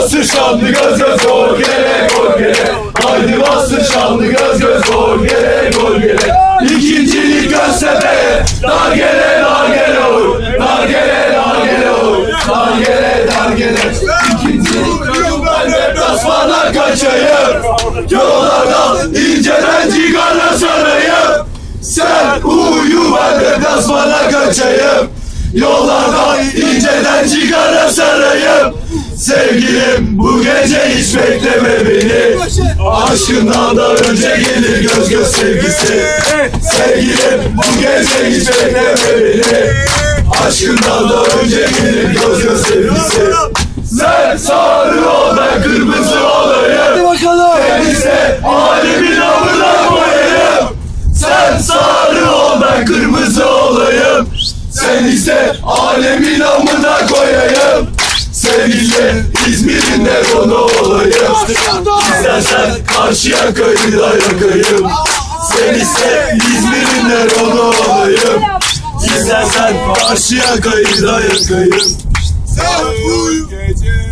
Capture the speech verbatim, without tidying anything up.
bastır şanlı göz göz gol gele gol gele. Haydi bastır şanlı göz göz gol gele gol gele. İkincilik Göztepe'ye dar gele dar gele oy. Dar gele dar gele oy. Dar gele dar gele. İkincilik ben deplasmana kaçayım. Yollardan inceden cigarla sarayım. Sen uyu ben deplasmana kaçayım. Yollardan inceden cigara sarayım. Sevgilim bu gece hiç bekleme beni. Aşkından da önce gelir göz göz sevgisi. Sevgilim bu gece hiç bekleme beni. Aşkından da önce gelir göz göz sevgisi. Sen sarı ol ben kırmızı olayım. Sen ise alemin amına koyayım. Sen sarı ol ben kırmızı olayım. Sen ise alemin amına koyayım. Seninle İzmir'in Neron'u olayım. İstersen Karşıyaka'yı da yakayım. Sen ise İzmir'in Neron'u olayım. İstersen Karşıyaka'yı da yakayım. Sen uyu gece.